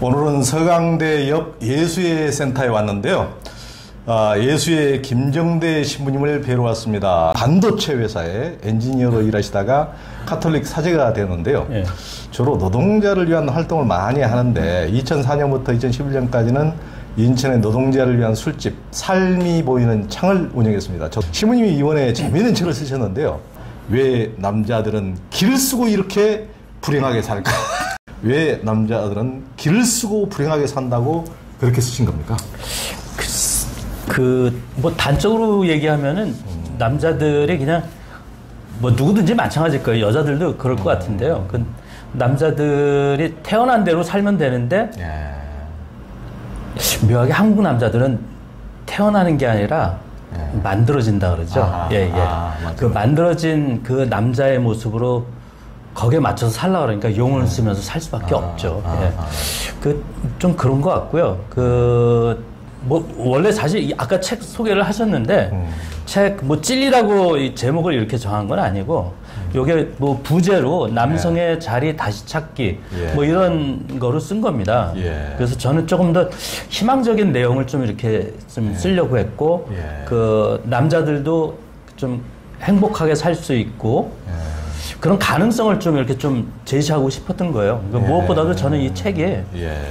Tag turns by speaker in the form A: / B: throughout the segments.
A: 오늘은 서강대 옆 예수의 센터에 왔는데요. 예수의 김정대 신부님을 뵈러 왔습니다. 반도체 회사에 엔지니어로 일하시다가 카톨릭 사제가 되었는데요. 예. 주로 노동자를 위한 활동을 많이 하는데 2004년부터 2011년까지는 인천의 노동자를 위한 술집 삶이 보이는 창을 운영했습니다. 신부님이 이번에 재미있는 책을 쓰셨는데요. 왜 남자들은 길을 쓰고 이렇게 불행하게 살까? 왜 남자들은 길을 쓰고 불행하게 산다고 그렇게 쓰신 겁니까?
B: 뭐 단적으로 얘기하면은 남자들이 그냥 뭐 누구든지 마찬가지일 거예요. 여자들도 그럴 것 같은데요. 그 남자들이 태어난 대로 살면 되는데 묘하게 한국 남자들은 태어나는 게 아니라 만들어진다 그러죠. 그 만들어진 그 남자의 모습으로 거기에 맞춰서 살라 그러니까 용을 쓰면서 살 수밖에 없죠. 좀 그런 것 같고요. 뭐 원래 사실 아까 책 소개를 하셨는데 책 뭐 찔리라고 이 제목을 이렇게 정한 건 아니고 요게 뭐 부제로 남성의 자리 다시 찾기 뭐 이런 거로 쓴 겁니다. 그래서 저는 조금 더 희망적인 내용을 좀 이렇게 좀 쓰려고 했고 그 남자들도 좀 행복하게 살 수 있고 그런 가능성을 좀 이렇게 좀 제시하고 싶었던 거예요. 무엇보다도 저는 이 책에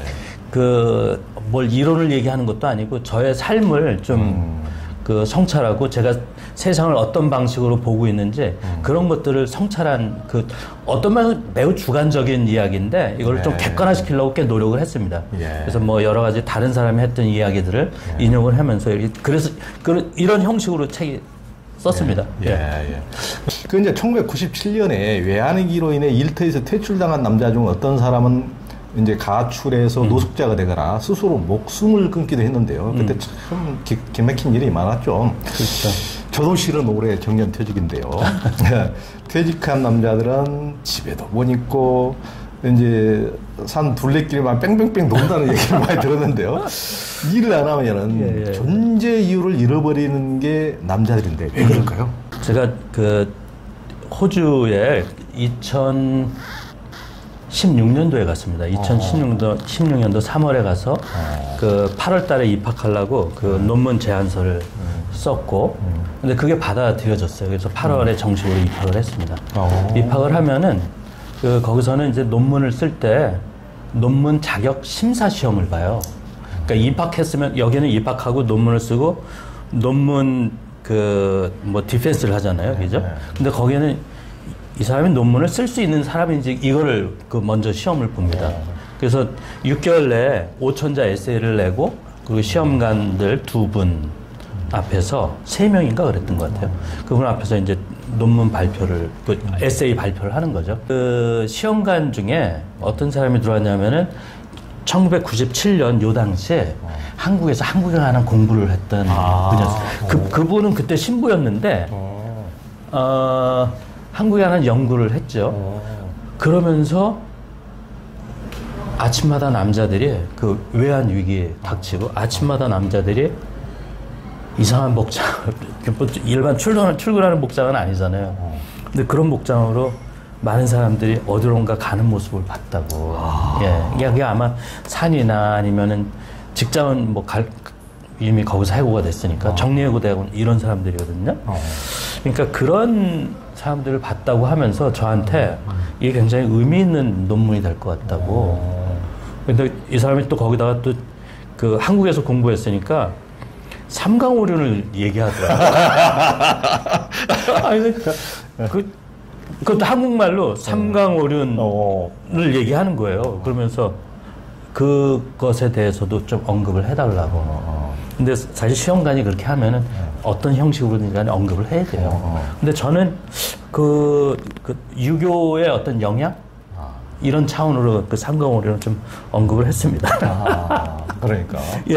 B: 뭘 이론을 얘기하는 것도 아니고 저의 삶을 좀 성찰하고 제가 세상을 어떤 방식으로 보고 있는지 그런 것들을 성찰한 어떤 면에서 매우 주관적인 이야기인데 이걸 좀 객관화시키려고 꽤 노력을 했습니다. 그래서 뭐 여러 가지 다른 사람이 했던 이야기들을 인용을 하면서 그래서 이런 형식으로 책이 썼습니다.
A: 그 이제 1997년에 외환위기로 인해 일터에서 퇴출당한 남자 중 어떤 사람은 이제 가출해서 노숙자가 되거나 스스로 목숨을 끊기도 했는데요. 그때 참 기막힌 일이 많았죠.
B: 그렇죠.
A: 저도 실은 올해 정년퇴직인데요. 퇴직한 남자들은 집에도 못 있고 이제 산 둘레길만 뺑뺑뺑 돈다는 얘기를 많이 들었는데요. 일을 안 하면은 존재 이유를 잃어버리는 게 남자들인데 왜 그럴까요?
B: 제가 호주에 2016년도에 갔습니다. 2016년도 3월에 가서 8월 달에 입학하려고 논문 제안서를 썼고 근데 그게 받아들여졌어요. 그래서 8월에 정식으로 입학을 했습니다. 입학을 하면은 거기서는 이제 논문을 쓸 때 논문 자격 심사 시험을 봐요. 그러니까 입학했으면 여기는 입학하고 논문을 쓰고 논문 뭐 디펜스를 하잖아요. 그죠? 근데 거기는 이 사람이 논문을 쓸 수 있는 사람인지 이거를 먼저 시험을 봅니다. 그래서 6개월 내에 5천자 에세이를 내고 그리고 시험관들 2분 앞에서 3명인가 그랬던 것 같아요. 그분 앞에서 이제 논문 발표를 에세이 발표를 하는 거죠. 그 시험관 중에 어떤 사람이 들어왔냐면은 1997년 요 당시에 한국에서 한국에 관한 공부를 했던 분이었어요. 그분은 그때 신부였는데 한국에 관한 연구를 했죠. 그러면서 아침마다 남자들이 외환 위기에 닥치고 아침마다 남자들이 이상한 목장, 일반 출근하는 목장은 아니잖아요. 근데 그런 목장으로 많은 사람들이 어디론가 가는 모습을 봤다고. 이게 아마 산이나 아니면은 직장은 이미 거기서 해고가 됐으니까 정리해고되고 이런 사람들이거든요. 그러니까 그런 사람들을 봤다고 하면서 저한테 이게 굉장히 의미 있는 논문이 될 것 같다고. 근데 이 사람이 또 거기다가 또 한국에서 공부했으니까 삼강오륜을 얘기하더라고요. 아니, 그것도 한국말로 삼강오륜을 얘기하는 거예요. 그러면서 그것에 대해서도 좀 언급을 해달라고. 근데 사실 시험관이 그렇게 하면은 어떤 형식으로든 간에 언급을 해야 돼요. 근데 저는 유교의 어떤 영향? 이런 차원으로 삼강오륜을 좀 언급을 했습니다.
A: 그러니까.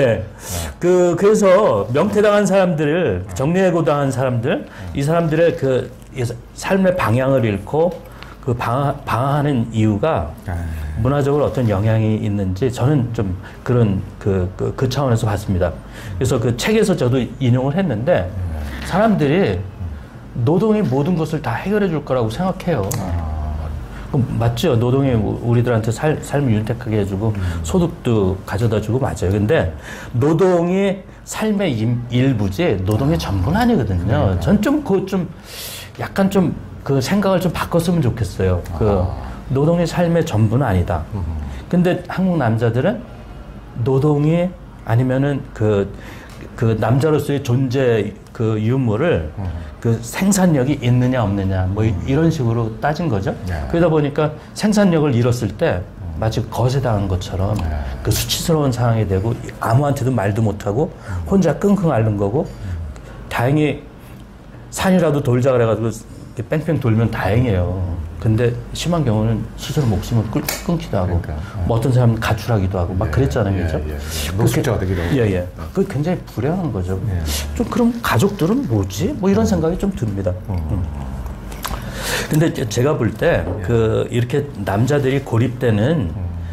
B: 그래서 명퇴당한 사람들을, 정리해고당한 사람들, 이 사람들의 삶의 방향을 잃고 방황하는 이유가 문화적으로 어떤 영향이 있는지 저는 좀 그런 그 차원에서 봤습니다. 그래서 그 책에서 저도 인용을 했는데 사람들이 노동이 모든 것을 다 해결해 줄 거라고 생각해요. 맞죠. 노동이 우리들한테 삶을 윤택하게 해주고 소득도 가져다주고 맞아요. 근데 노동이 삶의 일부지 노동의 전부는 아니거든요. 전 좀 약간 좀 그 생각을 좀 바꿨으면 좋겠어요. 그 노동이 삶의 전부는 아니다. 근데 한국 남자들은 노동이 아니면은 그 남자로서의 존재 그 유무를 그 생산력이 있느냐 없느냐 뭐 이런 식으로 따진 거죠. 그러다 보니까 생산력을 잃었을 때 마치 거세당한 것처럼 그 수치스러운 상황이 되고 아무한테도 말도 못하고 혼자 끙끙 앓는 거고, 다행히 산이라도 돌자 그래가지고 뺑뺑 돌면 다행이에요. 근데 심한 경우는 스스로 목숨을 끊기도 하고, 뭐 어떤 사람은 가출하기도 하고 막 그랬잖아요, 그죠?
A: 노숙자가 되기도 하고.
B: 그 굉장히 불행한 거죠. 좀 그럼 가족들은 뭐지? 뭐 이런 생각이 좀 듭니다. 근데 제가 볼 때 그 이렇게 남자들이 고립되는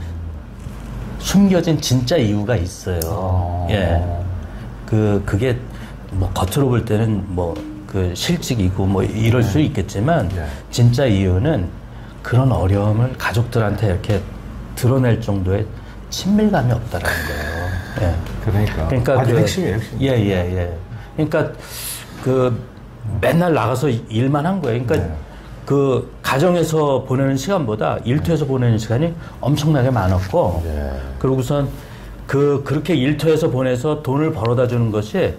B: 숨겨진 진짜 이유가 있어요. 그게 뭐 겉으로 볼 때는 뭐 그 실직이고 뭐 이럴 수 있겠지만 진짜 이유는 그런 어려움을 가족들한테 이렇게 드러낼 정도의 친밀감이 없다라는 거예요.
A: 그러니까 아주 핵심이에요, 핵심.
B: 그러니까 그 맨날 나가서 일만 한 거예요. 그러니까 그 가정에서 보내는 시간보다 일터에서 보내는 시간이 엄청나게 많았고, 그러고선 그렇게 일터에서 보내서 돈을 벌어다 주는 것이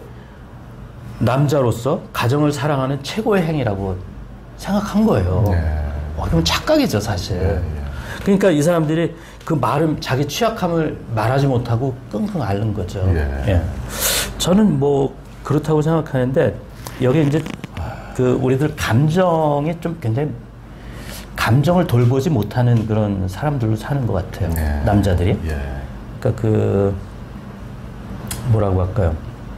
B: 남자로서 가정을 사랑하는 최고의 행위라고 생각한 거예요. 그러면 착각이죠, 사실. 그러니까 이 사람들이 그 자기 취약함을 말하지 못하고 끙끙 앓는 거죠. 저는 뭐 그렇다고 생각하는데, 여기 이제 그 우리들 감정이 좀 굉장히 감정을 돌보지 못하는 그런 사람들로 사는 것 같아요. 남자들이. 그러니까 그 뭐라고 할까요?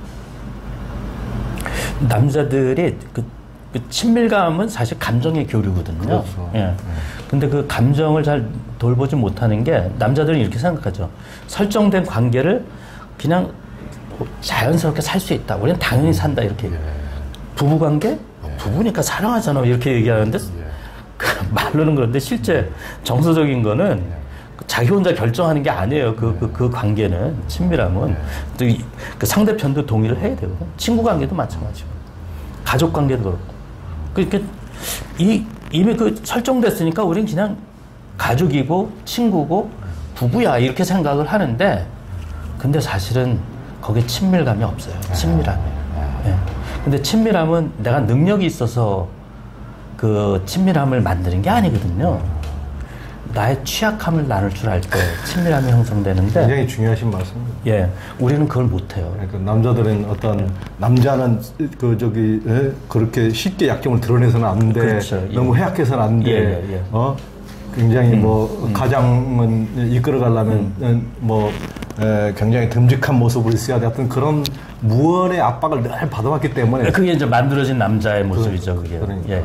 B: 남자들이 그 친밀감은 사실 감정의 교류거든요. 근데 그 감정을 잘 돌보지 못하는 게, 남자들은 이렇게 생각하죠. 설정된 관계를 그냥 자연스럽게 살 수 있다. 우리는 당연히 산다. 이렇게. 부부관계? 부부니까 사랑하잖아. 이렇게 얘기하는데, 말로는 그런데 실제 정서적인 거는 자기 혼자 결정하는 게 아니에요. 그 관계는, 친밀함은. 또 그 상대편도 동의를 해야 되고, 친구 관계도 마찬가지고, 가족 관계도 그렇고. 그러니까 이미 그 설정됐으니까 우린 그냥 가족이고, 친구고, 부부야. 이렇게 생각을 하는데, 근데 사실은 거기에 친밀감이 없어요. 친밀함이. 근데 친밀함은 내가 능력이 있어서 그 친밀함을 만드는 게 아니거든요. 나의 취약함을 나눌 줄 알 때 친밀함이 형성되는데,
A: 굉장히 중요하신 말씀입니다.
B: 우리는 그걸 못해요.
A: 그러니까 남자들은 남자는 그렇게 쉽게 약점을 드러내서는 안 돼.
B: 그렇죠.
A: 너무 해악해서는 안 돼. 굉장히 가장은 이끌어가려면 굉장히 듬직한 모습을 있어야 돼. 어떤 그런 무언의 압박을 늘 받아왔기 때문에.
B: 그게 이제 만들어진 남자의 모습이죠, 그게.
A: 그러니까.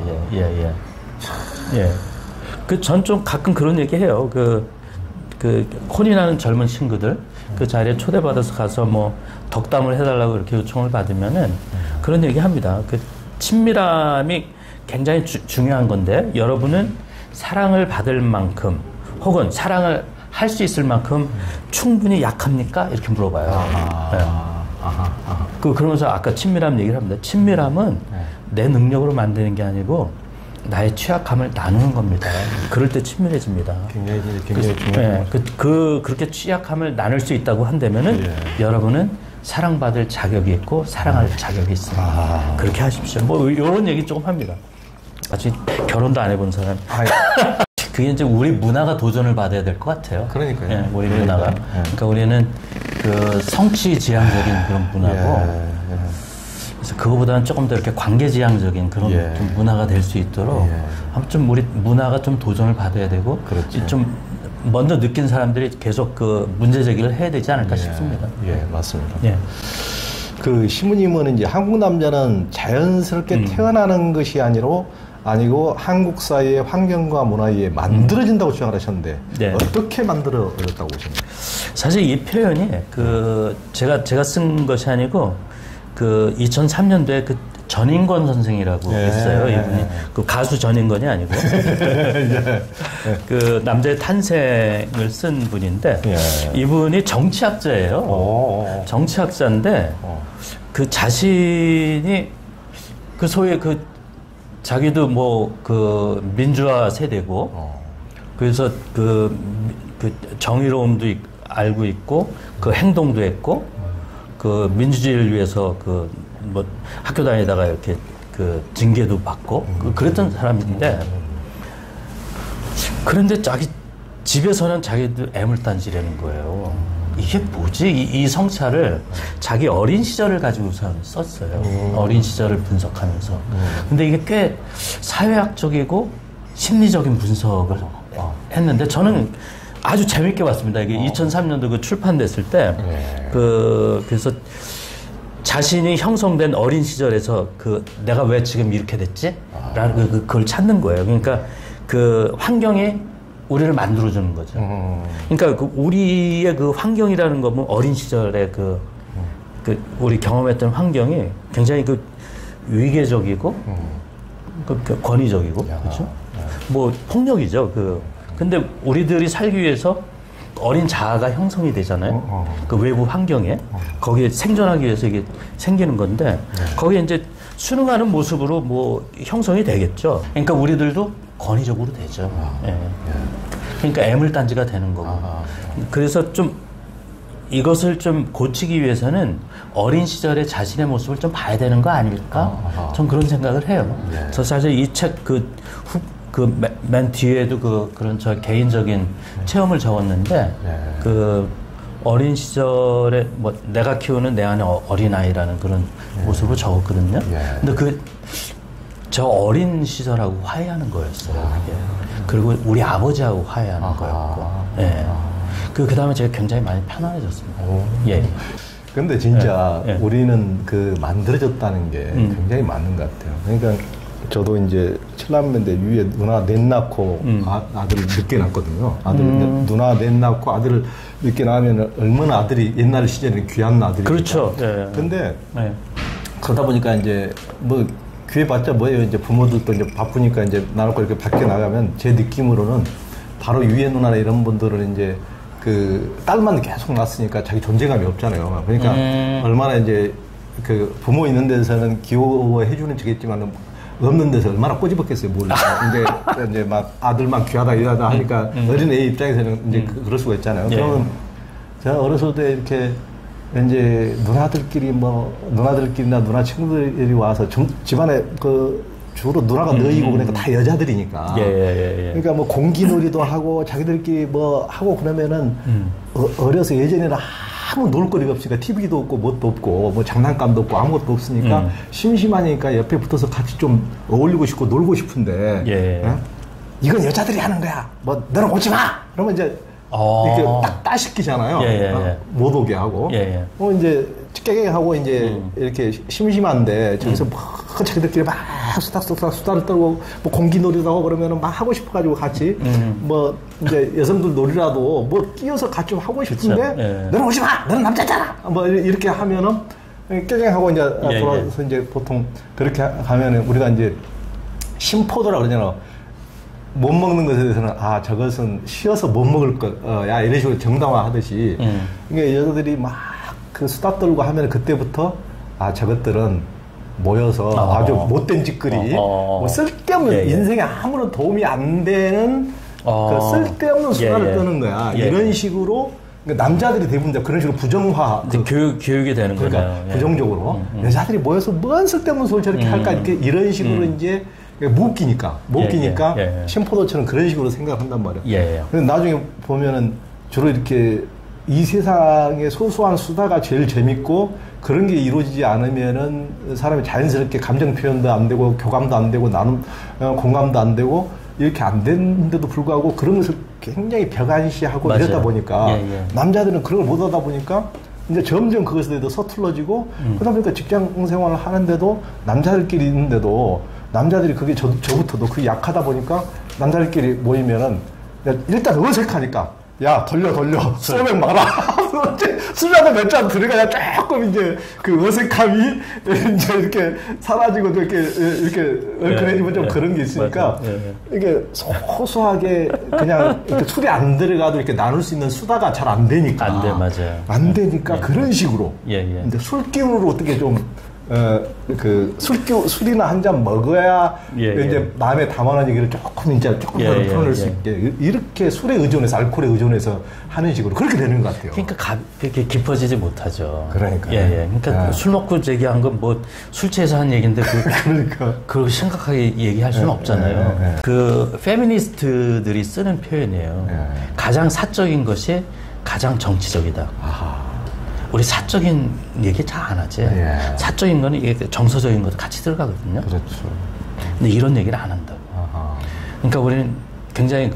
B: 전 좀 가끔 그런 얘기 해요. 혼인하는 젊은 친구들, 그 자리에 초대받아서 가서 뭐 덕담을 해달라고 이렇게 요청을 받으면은 그런 얘기 합니다. 그 친밀함이 굉장히 중요한 건데, 여러분은 사랑을 받을 만큼 혹은 사랑을 할 수 있을 만큼 충분히 약합니까? 이렇게 물어봐요. 그러면서 아까 친밀함 얘기를 합니다. 친밀함은 내 능력으로 만드는 게 아니고 나의 취약함을 나누는 겁니다. 그럴 때 친밀해집니다.
A: 굉장히 중요해요.
B: 그렇게 취약함을 나눌 수 있다고 한다면은 여러분은 사랑받을 자격이 있고 사랑할 자격이 있습니다. 그렇게 하십시오. 뭐 이런 얘기 조금 합니다. 아직 결혼도 안 해본 사람. 그게 이제 우리 문화가 도전을 받아야 될 것 같아요.
A: 그러니까요.
B: 우리 문화가. 그러니까 우리는 그 성취지향적인 그런 문화고, 그래서 그거보다는 조금 더 이렇게 관계지향적인 그런 좀 문화가 될 수 있도록 아무튼 우리 문화가 좀 도전을 받아야 되고, 좀 먼저 느낀 사람들이 계속 그 문제 제기를 해야 되지 않을까 싶습니다.
A: 맞습니다. 그 시무님은 이제 한국 남자는 자연스럽게 태어나는 것이 아니고 한국 사회의 환경과 문화에 만들어진다고 주장을 하셨는데, 어떻게 만들어졌다고 보십니까?
B: 사실 이 표현이 제가 쓴 것이 아니고 2003년도에 전인권 선생이라고
A: 예,
B: 있어요.
A: 예,
B: 이분이 그 가수 전인권이 아니고 그 남자의 탄생을 쓴 분인데
A: 예.
B: 이분이 정치학자예요.
A: 오.
B: 정치학자인데 그 자신이 그 소위 그 자기도 뭐 그 민주화 세대고 그래서 그 정의로움도 알고 있고 그 행동도 했고 그 민주주의를 위해서 그 뭐 학교 다니다가 이렇게 그 징계도 받고 그랬던 사람인데 그런데 자기 집에서는 자기도 애물단지라는 거예요. 이게 뭐지? 이 성찰을 자기 어린 시절을 가지고서 썼어요. 어린 시절을 분석하면서. 근데 이게 꽤 사회학적이고 심리적인 분석을 했는데 저는 아주 재밌게 봤습니다. 이게 2003년도 그 출판됐을 때 그래서 자신이 형성된 어린 시절에서 그 내가 왜 지금 이렇게 됐지? 라는 그걸 찾는 거예요. 그러니까 그 환경이 우리를 만들어주는 거죠. 그러니까 그 우리의 그 환경이라는 거는 어린 시절에 그 우리 경험했던 환경이 굉장히 그 위계적이고 그 권위적이고 그렇죠? 뭐 폭력이죠. 근데 우리들이 살기 위해서 어린 자아가 형성이 되잖아요. 그 외부 환경에 거기에 생존하기 위해서 이게 생기는 건데 거기에 이제 순응하는 모습으로 뭐 형성이 되겠죠. 그러니까 우리들도 권위적으로 되죠. 예. 그러니까 애물단지가 되는 거고. 그래서 좀 이것을 좀 고치기 위해서는 어린 시절의 자신의 모습을 좀 봐야 되는 거 아닐까? 전 그런 생각을 해요. 저 사실 이 책 맨 뒤에도 그런 저 개인적인 체험을 적었는데 그 어린 시절에 뭐 내가 키우는 내 안의 어린아이라는 그런 모습을 적었거든요. 근데 저 어린 시절하고 화해하는 거였어요. 그게. 그리고 우리 아버지하고 화해하는 거였고. 예. 그 다음에 제가 굉장히 많이 편안해졌습니다. 예.
A: 근데 진짜 우리는 그 만들어졌다는 게 굉장히 맞는 것 같아요. 그러니까 저도 이제 7남매인데 위에 누나 넷 낳고 아들을 늦게 낳거든요. 누나 넷 낳고 아들을 늦게 낳으면 얼마나 아들이 옛날 시절에는 귀한 아들이.
B: 그렇죠.
A: 근데 그러다 보니까 이제 뭐 귀해봤자 뭐예요. 이제 부모들도 이제 바쁘니까 이제 나놓고 이렇게 밖에 나가면 제 느낌으로는 바로 위에 누나나 이런 분들은 이제 그 딸만 계속 낳았으니까 자기 존재감이 없잖아요. 그러니까 얼마나 이제 그 부모 있는 데서는 귀여워해주는 척했지만은 없는 데서 얼마나 꼬집었겠어요, 뭘. 이제 막 아들만 귀하다, 이하다 하니까 어린애 입장에서는 이제 그럴 수가 있잖아요. 그러면 제가 어렸을 때 이렇게 이제 누나들끼리나 누나 친구들이 와서 집안에 주로 누나가 너희고 그러니까 다 여자들이니까. 그러니까 뭐 공기놀이도 하고 자기들끼리 뭐 하고 그러면은 어려서 예전에는 아무 놀거리가 없으니까 TV도 없고 뭣도 없고 뭐 장난감도 없고 아무것도 없으니까 심심하니까 옆에 붙어서 같이 좀 어울리고 싶고 놀고 싶은데 이건 여자들이 하는 거야. 뭐 너는 오지 마. 그러면 이제 이렇게 딱 따시키잖아요. 못 오게 하고. 이제 깨갱하고 이제 이렇게 심심한데 저기서 뭐 자기들끼리 막 수다를 떨고 뭐 공기놀이도 하고 그러면은 막 하고 싶어가지고 같이 뭐 이제 여성들 놀이라도 뭐 끼어서 같이 좀 하고 싶은데 너는 오지 마. 너는 남자잖아. 뭐 이렇게 하면은 깨갱하고 이제 돌아서 이제 보통 그렇게 하면은 우리가 이제 심포도라 그러잖아요. 못 먹는 것에 대해서는 저것은 쉬어서 못 먹을 것, 이런 식으로 정당화 하듯이 이게 여자들이 막 그 수다 떨고 하면 그때부터 저것들은 모여서 아주 못된 짓거리, 뭐 쓸데없는 인생에 아무런 도움이 안 되는 그 쓸데없는 수다를 떠는 거야. 이런 식으로 남자들이 대부분 다 그런 식으로 부정화,
B: 교육이 되는 거죠.
A: 부정적으로 여자들이 모여서 뭔 쓸데없는 소리 저렇게 할까 이런 식으로 이제 못 끼니까 심포도처럼 그런 식으로 생각한단 말이야. 근데 나중에 보면은 주로 이렇게 이 세상의 소소한 수다가 제일 재밌고 그런 게 이루어지지 않으면은 사람이 자연스럽게 감정 표현도 안 되고 교감도 안 되고 공감도 안 되고 이렇게 안 되는데도 불구하고 그런 것을 굉장히 벽안시하고 이러다 보니까 남자들은 그런 걸 못 하다 보니까 이제 점점 그것에 대해서 서툴러지고 그러다 보니까 직장 생활을 하는데도 남자들끼리 있는데도 남자들이 그게 저부터도 그게 약하다 보니까 남자들끼리 모이면은 일단 어색하니까 야, 돌려. 소맥 마라. 술라도 몇 잔 들어가야 조금 이제 그 어색함이 이제 이렇게 사라지고 이렇게 얼큰해지면 좀 그런 게 있으니까 이게 소소하게 그냥 이렇게 술이 안 들어가도 이렇게 나눌 수 있는 수다가 잘 안 되니까.
B: 안 돼, 맞아요.
A: 안 되니까 그런 식으로. 근데 술기운으로 어떻게 좀 술이나 한 잔 먹어야 이제 마음에 담아놓은 얘기를 조금 더 풀어낼 수 있게 이렇게 술에 의존해서 알코올에 의존해서 하는 식으로 그렇게 되는 것 같아요.
B: 그러니까 그렇게 깊어지지 못하죠.
A: 그러니까.
B: 그러니까 술 먹고 얘기한 건 뭐 술 취해서 한 얘기인데 그걸 심각하게 얘기할 수는 없잖아요. 그 페미니스트들이 쓰는 표현이에요. 가장 사적인 것이 가장 정치적이다. 우리 사적인 얘기 잘 안 하지. 사적인 거는 이게 정서적인 것도 같이 들어가거든요.
A: 그렇죠.
B: 근데 이런 얘기를 안 한다고. 그러니까 우리는 굉장히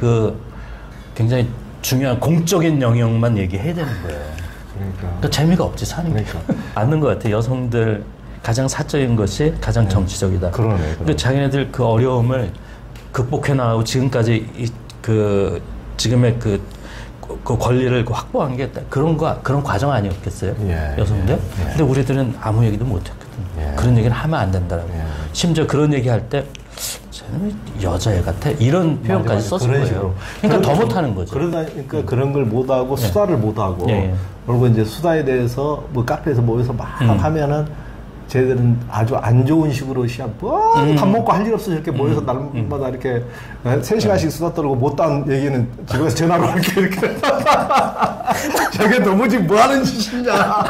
B: 중요한 공적인 영역만 얘기해야 되는 거예요. 그러니까 재미가 없지, 사는 게. 맞는 것 같아요. 여성들 가장 사적인 것이 가장 정치적이다. 그러니까 자기네들 그 어려움을 극복해 나가고 지금까지 지금의 그 권리를 확보한 게 그런 과정 아니었겠어요? 여성들? 근데 우리들은 아무 얘기도 못 했거든. 그런 얘기는 하면 안 된다라고. 심지어 그런 얘기 할 때, 쟤는 여자애 같아? 이런 표현까지 썼을 거예요. 그러니까 더 못하는 거죠.
A: 그러니까 그런 걸 못하고, 수다를 못하고, 그리고 이제 수다에 대해서 뭐 카페에서 모여서 막 하면은, 쟤들은 아주 안 좋은 식으로 밥 먹고 할 일 없어 이렇게 모여서 날마다 이렇게 3시간씩 수다 떨고 못한 얘기는 집에서 전화로 이렇게 저게 너무 지금 뭐 하는 짓이냐.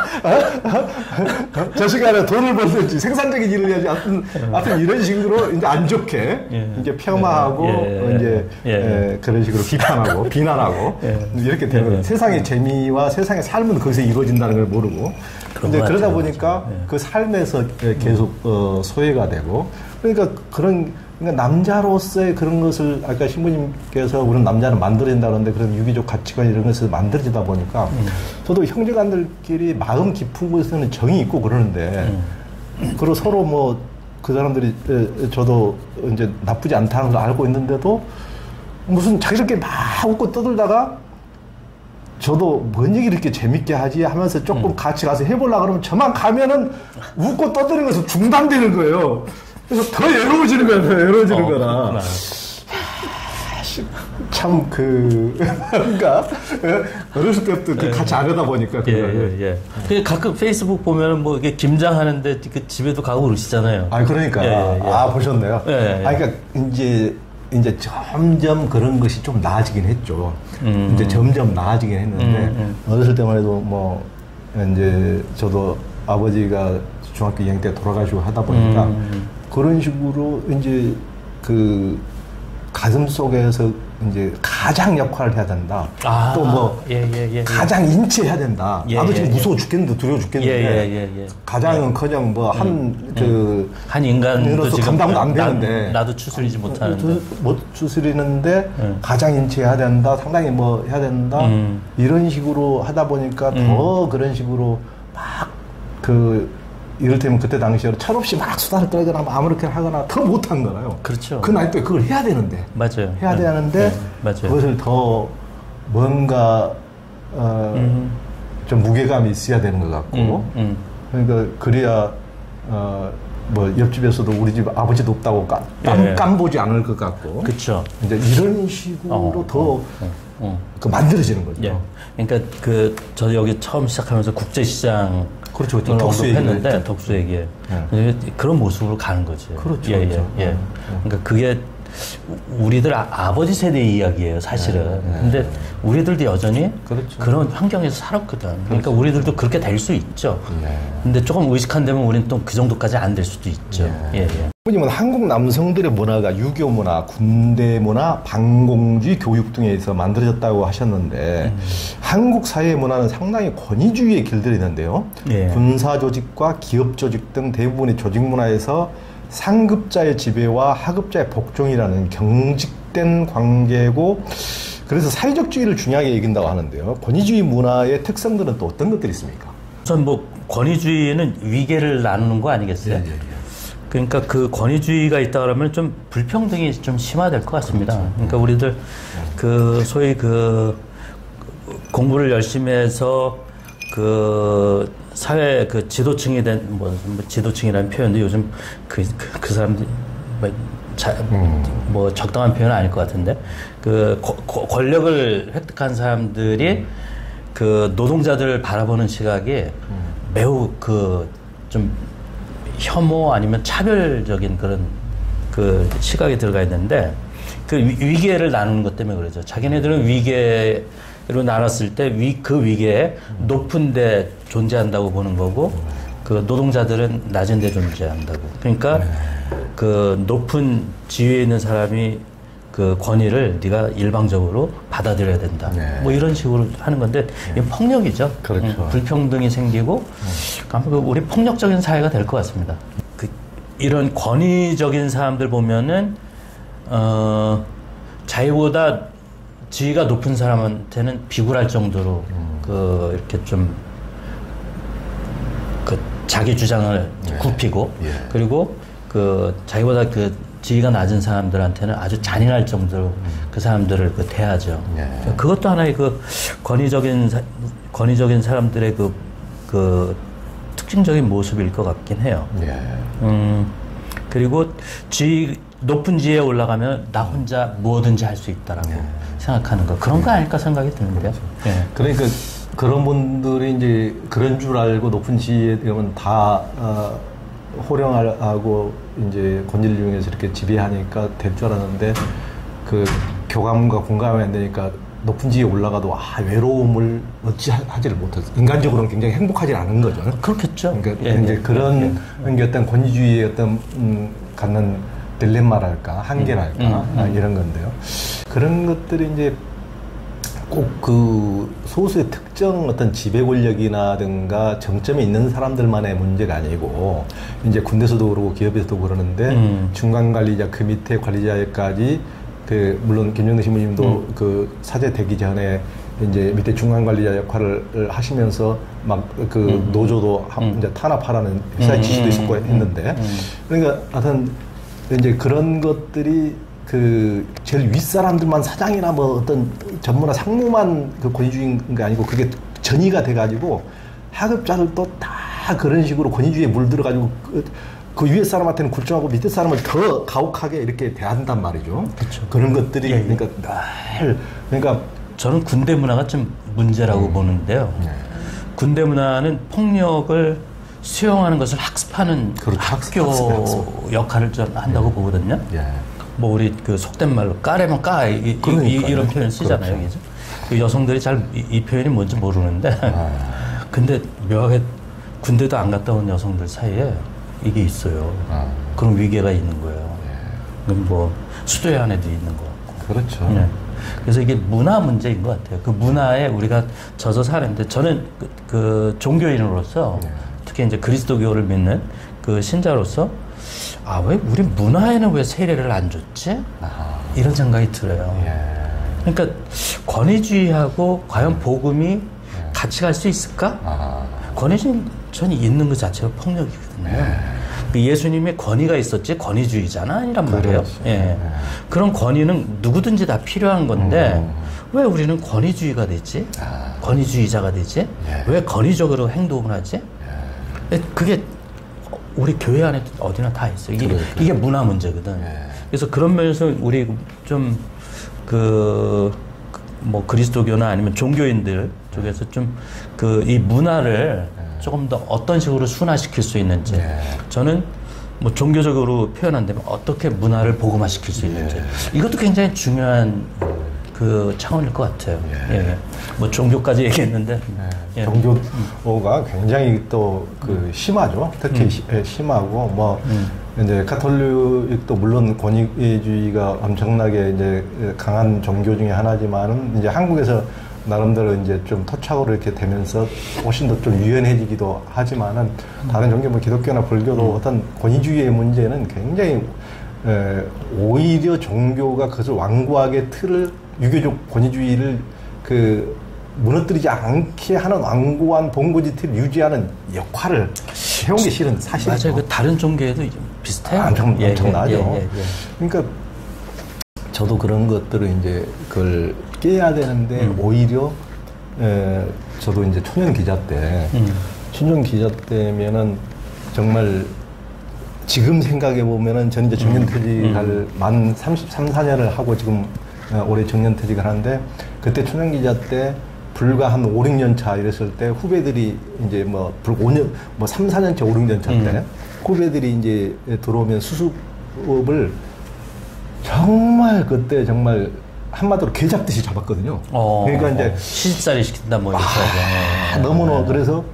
A: 저 시간에 돈을 벌든지 생산적인 일을 해야지. 하여튼 이런 식으로 이제 안 좋게 이제 폄하하고 이제 그런 식으로 비판하고 비난하고 이렇게 되는 거예요. 세상의 재미와 세상의 삶은 거기서 이루어진다는 걸 모르고. 근데 그러다 보니까 그 삶에서 계속 소외가 되고 그러니까 남자로서의 그런 것을 아까 신부님께서 우리는 남자는 만들어야 된다는데 그런 유기적 가치관 이런 것을 만들어지다 보니까 저도 형제간들끼리 마음 깊은 곳에서는 정이 있고 그러는데 그리고 서로 뭐 그 사람들이 저도 이제 나쁘지 않다는 걸 알고 있는데도 무슨 자기들끼리 막 웃고 떠들다가 저도 뭔 얘기를 이렇게 재밌게 하지 하면서 조금 같이 가서 해보려고 그러면 저만 가면은 웃고 떠드는 것에서 중단되는 거예요. 그래서 더 외로워지는 거야, 거라. 참, 그러니까, 어렸을 때부터 같이 안 하다 보니까.
B: 가끔 페이스북 보면은 뭐 이게 김장하는데 그 집에도 가고 그러시잖아요.
A: 그러니까. 보셨네요. 그러니까 이제 점점 그런 것이 좀 나아지긴 했죠. 이제 점점 나아지긴 했는데, 어렸을 때만 해도 뭐, 이제 저도 아버지가 중학교 2학년 때 돌아가시고 하다 보니까, 그런 식으로 이제 그 가슴 속에서 이제 가장 역할을 해야 된다. 또 뭐, 가장 인치해야 된다. 나도 지금 무서워 죽겠는데, 두려워 죽겠는데, 가장은 그냥 뭐
B: 한 인간으로서
A: 감당도 안 되는데.
B: 나도 추스리지 못하는데.
A: 못 추스리는데, 가장 인치해야 된다. 상당히 뭐 해야 된다. 이런 식으로 하다 보니까 더 그런 식으로 막 이를테면 그때 당시에 철없이 막 수다를 떨거나 아무렇게나 하거나 더 못한 거예요.
B: 그렇죠.
A: 그 나이 때 그걸 해야 되는데.
B: 맞아요.
A: 해야 되는데, 그것을 더 뭔가, 좀 무게감이 있어야 되는 것 같고. 그러니까, 그래야, 뭐, 옆집에서도 우리 집 아버지도 없다고 깜보지 않을 것 같고.
B: 그쵸.
A: 이제 이런 식으로 더, 만들어지는 거죠.
B: 그러니까 저 여기 처음 시작하면서 국제시장.
A: 그렇죠.
B: 언급했는데 덕수 얘기에 그런 모습으로 가는 거죠.
A: 그렇죠.
B: 그러니까 그게 우리들 아버지 세대의 이야기예요, 사실은. 근데 우리들도 여전히 그런 환경에서 살았거든. 그러니까 우리들도 그렇게 될 수 있죠. 근데 조금 의식한 데면 우리는 또 그 정도까지 안 될 수도 있죠.
A: 부모님은 한국 남성들의 문화가 유교 문화, 군대 문화, 반공주의 교육 등에서 만들어졌다고 하셨는데 한국 사회 문화는 상당히 권위주의에 길들여 있는데요. 군사 조직과 기업 조직 등 대부분의 조직 문화에서 상급자의 지배와 하급자의 복종이라는 경직된 관계고 그래서 사회적주의를 중요하게 여긴다고 하는데요. 권위주의 문화의 특성들은 또 어떤 것들이 있습니까?
B: 우선 뭐 권위주의는 위계를 나누는 거 아니겠어요? 그러니까 그 권위주의가 있다 그러면 좀 불평등이 좀 심화될 것 같습니다. 그러니까 우리들 소위 공부를 열심히 해서 그 사회 그 지도층이 된 뭐 지도층이라는 표현도 요즘 그 사람들 뭐 적당한 표현은 아닐 것 같은데 그 권력을 획득한 사람들이 그 노동자들을 바라보는 시각이 매우 그 좀 혐오 아니면 차별적인 그런 그 시각이 들어가 있는데 그 위계를 나누는 것 때문에 그러죠. 자기네들은 위계로 나눴을 때 그 위계에 높은 데 존재한다고 보는 거고 그 노동자들은 낮은 데 존재한다고. 그러니까 그 높은 지위에 있는 사람이 그 권위를 네가 일방적으로 받아들여야 된다. 뭐 이런 식으로 하는 건데 이게 폭력이죠.
A: 그렇죠.
B: 불평등이 생기고 우리 폭력적인 사회가 될 것 같습니다. 이런 권위적인 사람들 보면은 자기보다 지위가 높은 사람한테는 비굴할 정도로 그 이렇게 좀 그 자기 주장을 굽히고 그리고 그 자기보다 그 지위가 낮은 사람들한테는 아주 잔인할 정도로 그 사람들을 그 대하죠. 그것도 하나의 그 권위적인 사람들의 그 특징적인 모습일 것 같긴 해요. 그리고 높은 지위에 올라가면 나 혼자 뭐든지 할 수 있다라고 생각하는 거. 그런 거 아닐까 생각이 드는데요.
A: 그렇죠. 그러니까 그런 분들이 이제 그런 줄 알고 높은 지위에 되면 다 호령하고 이제 권위를 이용해서 이렇게 지배하니까 될 줄 알았는데 그 교감과 공감이 안 되니까 높은 지위에 올라가도 외로움을 어찌하지를 못해서 인간적으로는 굉장히 행복하지 않은 거죠.
B: 그렇겠죠.
A: 그러니까 이제 그런 어떤 권위주의의 어떤 갖는 딜레마랄까 한계랄까 이런 건데요. 그런 것들이 이제 꼭 그 소수의 특정 어떤 지배 권력이라든가 정점에 있는 사람들만의 문제가 아니고 이제 군대에서도 그러고 기업에서도 그러는데 중간 관리자 그 밑에 관리자까지 그 물론 김정대 신부님도 그 사제 되기 전에 이제 밑에 중간 관리자 역할을 하시면서 막 그 노조도 이제 탄압하라는 회사의 지시도 있었고 했는데 그러니까 하여튼 이제 그런 것들이 그 제일 윗사람들만 사장이나 뭐 어떤 전무나 상무만 그 권위주의인 게 아니고 그게 전이가 돼가지고 하급자들도 다 그런 식으로 권위주의에 물들어가지고 그 위에 사람한테는 굴종하고 밑에 사람을 더 가혹하게 이렇게 대한단 말이죠.
B: 그렇죠.
A: 그런 것들이 그러니까 늘 그러니까
B: 저는 군대 문화가 좀 문제라고 보는데요. 군대 문화는 폭력을 수용하는 것을 학습하는
A: 그렇죠.
B: 학교 역할을 좀 한다고 보거든요. 뭐 우리 그 속된 말로 까래면 까 이런 표현 쓰잖아요. 그렇죠. 그 여성들이 잘 이 표현이 뭔지 모르는데 근데 묘하게 군대도 안 갔다 온 여성들 사이에 이게 있어요. 그런 위계가 있는 거예요. 뭐 수도회 안에도 있는 거 같고.
A: 그렇죠.
B: 그래서 이게 문화 문제인 것 같아요. 그 문화에 우리가 져서 사는데 저는 그 종교인으로서 특히 이제 그리스도교를 믿는 그 신자로서 왜 우리 문화에는 왜 세례를 안 줬지? 이런 생각이 들어요. 그러니까 권위주의하고 과연 복음이 같이 갈 수 있을까? 권위주의 전이 있는 것 자체가 폭력이거든요. 예수님의 권위가 있었지 권위주의자는 아니란 말이에요. 그런 권위는 누구든지 다 필요한 건데 왜 우리는 권위주의가 되지? 권위주의자가 되지? 왜 권위적으로 행동을 하지? 그게 우리 교회 안에 어디나 다 있어요. 이게 문화 문제거든. 그래서 그런 면에서 우리 좀 뭐 그리스도교나 아니면 종교인들 쪽에서 좀 이 문화를 조금 더 어떤 식으로 순화시킬 수 있는지 저는 뭐 종교적으로 표현한다면 어떻게 문화를 복음화시킬 수 있는지 이것도 굉장히 중요한 그 차원일 것 같아요. 뭐 종교까지 얘기했는데
A: 종교가 굉장히 또 그 심하죠. 특히 심하고 뭐 이제 가톨릭도 물론 권위주의가 엄청나게 이제 강한 종교 중에 하나지만은 이제 한국에서 나름대로 이제 좀 토착으로 이렇게 되면서 훨씬 더 좀 유연해지기도 하지만은 다른 종교 뭐 기독교나 불교도 어떤 권위주의의 문제는 굉장히 오히려 종교가 그것을 완고하게 유교적 권위주의를 그 무너뜨리지 않게 하는 완고한 본고지 틀을 유지하는 역할을 해온 게 실은 사실이죠.
B: 맞아요. 그 다른 종교에도 비슷해요.
A: 엄청나죠. 그러니까 저도 그런 것들을 이제 그걸 깨야 되는데 오히려 저도 이제 초년 기자 때면은 정말 지금 생각해 보면은 전 이제 정년퇴직할 만 33, 4년을 하고 지금 올해 정년퇴직을 하는데 그때 초년 기자 때 불과 한 5, 6년 차 이랬을 때 후배들이 이제 뭐 불과 5년, 뭐 3, 4년 차, 5, 6년 차 때 후배들이 이제 들어오면 수습을 정말 그때 정말 한마디로 개 잡듯이 잡았거든요. 그러니까 이제
B: 시집살이 시킨다 뭐 이렇게
A: 너무나 그래서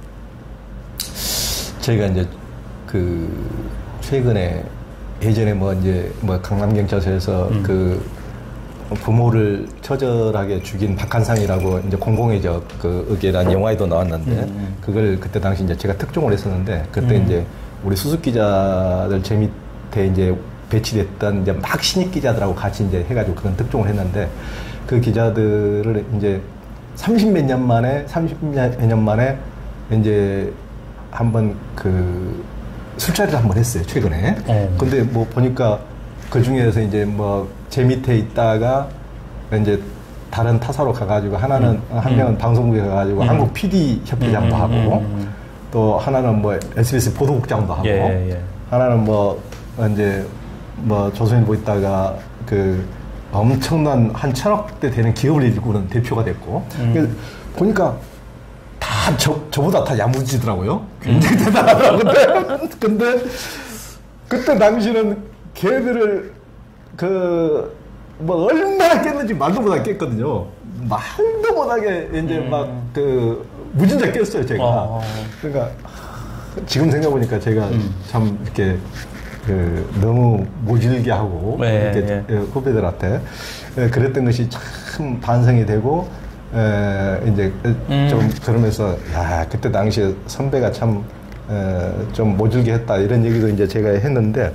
A: 저희가 이제 그 최근에 예전에 뭐 이제 뭐 강남경찰서에서 그 부모를 처절하게 죽인 박한상이라고 이제 공공의 적 그 의계란 영화에도 나왔는데 그걸 그때 당시 이제 제가 특종을 했었는데 그때 이제 우리 수습 기자들 제 밑에 이제 배치됐던 이제 막 신입 기자들하고 같이 이제 해가지고 그런 특종을 했는데 그 기자들을 이제 30몇 년 만에 이제 한번 그 술자리를 한번 했어요 최근에. 근데 뭐 보니까 그 중에서 이제 뭐 제 밑에 있다가 이제 다른 타사로 가가지고 하나는 한 명은 방송국에 가가지고 한국 PD 협회장도 하고 또 하나는 뭐 SBS 보도국장도 하고 하나는 뭐 이제 뭐 조선일보 있다가 그 엄청난 한 1,000억대 되는 기업을 일구는 대표가 됐고 그래서 보니까 다 저보다 다 야무지더라고요. 굉장히 대단하더라고요. 근데 그때 당시는 걔들을 뭐 얼마나 깼는지 말도 못하게 깼거든요. 말도 못하게 이제 막 무진장 깼어요 제가. 그러니까 지금 생각해보니까 제가 참 이렇게 너무 모질게 하고 이렇게 후배들한테 그랬던 것이 참 반성이 되고 이제 좀 그러면서 야 그때 당시에 선배가 참 좀 모질게 했다 이런 얘기도 이제 제가 했는데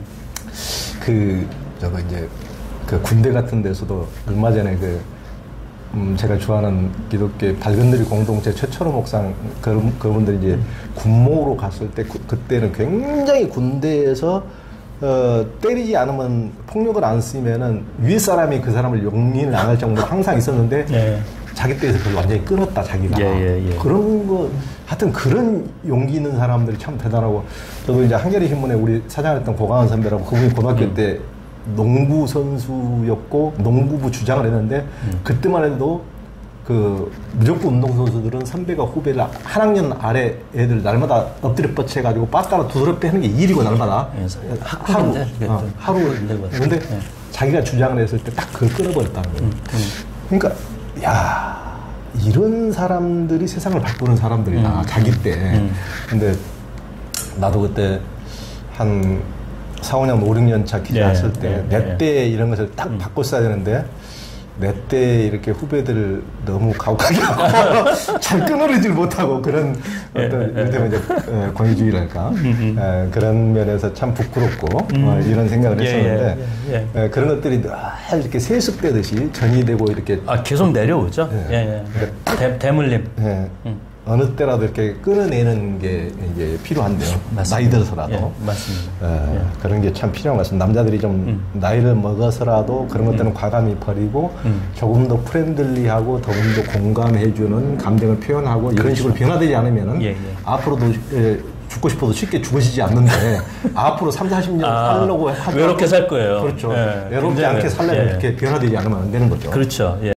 A: 저거 이제 그 군대 같은 데서도 얼마 전에 제가 좋아하는 기독교 밝은들이 공동체 최철호 목상 그분들이 이제 군목으로 갔을 때 그때는 굉장히 군대에서 때리지 않으면 폭력을 안 쓰면은 위에 사람이 그 사람을 용인을 안 할 정도로 항상 있었는데 자기 때에서 그걸 완전히 끊었다 자기가 그런 거 하여튼 그런 용기 있는 사람들이 참 대단하고 저도 이제 한겨레 신문에 우리 사장했던 고강원 선배라고 그분이 고등학교 때 농구 선수였고 농구부 주장을 했는데 그때만 해도 그 무조건 운동선수들은 선배가 후배를 한 학년 아래 애들 날마다 엎드려 뻗쳐가지고 바따라 두드려 빼는 게 일이고 날마다 하루 근데 자기가 주장을 했을 때 딱 그걸 끊어버렸다는 거예요. 그러니까 야 이런 사람들이 세상을 바꾸는 사람들이다 자기 때. 근데 나도 그때 한 4, 5년, 5, 6년 차 기자 했을 때 내 때 이런 것을 딱 바꿨어야 되는데 내 때 이렇게 후배들을 너무 가혹하게 하고 잘 끊어내질 못하고 그런 어떤 이를테면 이제 권위주의랄까 그런 면에서 참 부끄럽고 이런 생각을 했었는데 그런 것들이 늘 이렇게 세습되듯이 전이되고 이렇게
B: 계속 내려오죠. 대물림.
A: 어느 때라도 이렇게 끊어내는 게 이제 필요한데요. 맞습니다. 나이 들어서라도.
B: 맞습니다.
A: 그런 게 참 필요한 것 같습니다. 남자들이 좀 나이를 먹어서라도 그런 것들은 과감히 버리고 조금 더 프렌들리하고 조금 더 공감해주는 감정을 표현하고 이런 식으로 변화되지 않으면은 앞으로도 죽고 싶어도 쉽게 죽어지지 않는데 앞으로 3, 40년 살려고 하더라도
B: 외롭게 살 거예요.
A: 그렇죠. 외롭지 않게 살려면 이렇게 변화되지 않으면 안 되는 거죠.
B: 그렇죠.